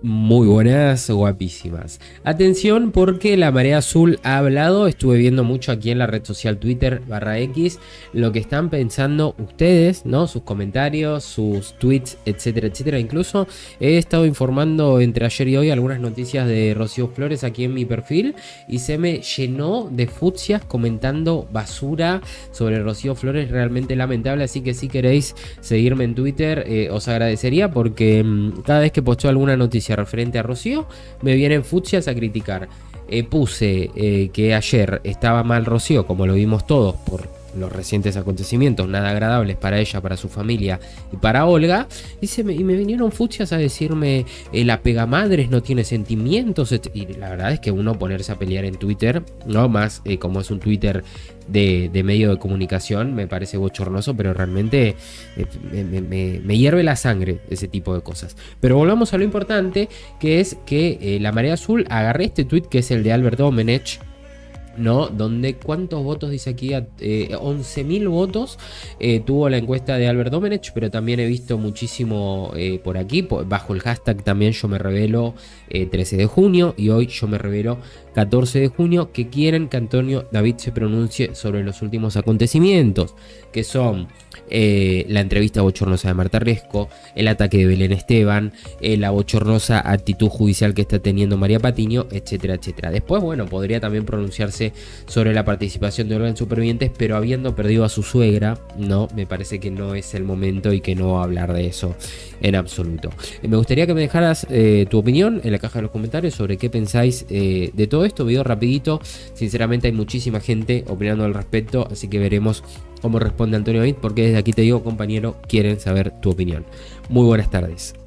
Muy buenas, guapísimas. Atención porque la marea azul ha hablado. Estuve viendo mucho aquí en la red social Twitter/X lo que están pensando ustedes, ¿no? Sus comentarios, sus tweets, etcétera, etcétera. Incluso he estado informando entre ayer y hoy algunas noticias de Rocío Flores aquí en mi perfil y se me llenó de futsias comentando basura sobre Rocío Flores, realmente lamentable. Así que si queréis seguirme en Twitter, os agradecería porque cada vez que posteo alguna noticia referente a Rocío, me vienen futsias a criticar. Puse que ayer estaba mal Rocío, como lo vimos todos, por los recientes acontecimientos nada agradables para ella, para su familia y para Olga. Y me vinieron futsias a decirme la pega madres no tiene sentimientos. Y la verdad es que uno ponerse a pelear en Twitter, no más como es un Twitter de medio de comunicación, me parece bochornoso, pero realmente me hierve la sangre ese tipo de cosas. Pero volvamos a lo importante, que es que la marea azul agarré este tweet que es el de Albert Domenech, ¿no? Donde cuántos votos dice aquí, 11.000 votos tuvo la encuesta de Albert Domenech, pero también he visto muchísimo por aquí, bajo el hashtag también yo me revelo 13 de junio y hoy yo me revelo 14 de junio, que quieren que Antonio David se pronuncie sobre los últimos acontecimientos, que son la entrevista bochornosa de Marta Resco, el ataque de Belén Esteban, la bochornosa actitud judicial que está teniendo María Patiño, etcétera, etcétera. Después, bueno, podría también pronunciarse sobre la participación de Olga en Supervivientes, pero habiendo perdido a su suegra, no, me parece que no es el momento y que no va a hablar de eso en absoluto. Me gustaría que me dejaras tu opinión en la caja de los comentarios sobre qué pensáis de todo esto. Video rapidito, sinceramente hay muchísima gente opinando al respecto, así que veremos cómo responde Antonio David, porque desde aquí te digo, compañero, quieren saber tu opinión. Muy buenas tardes.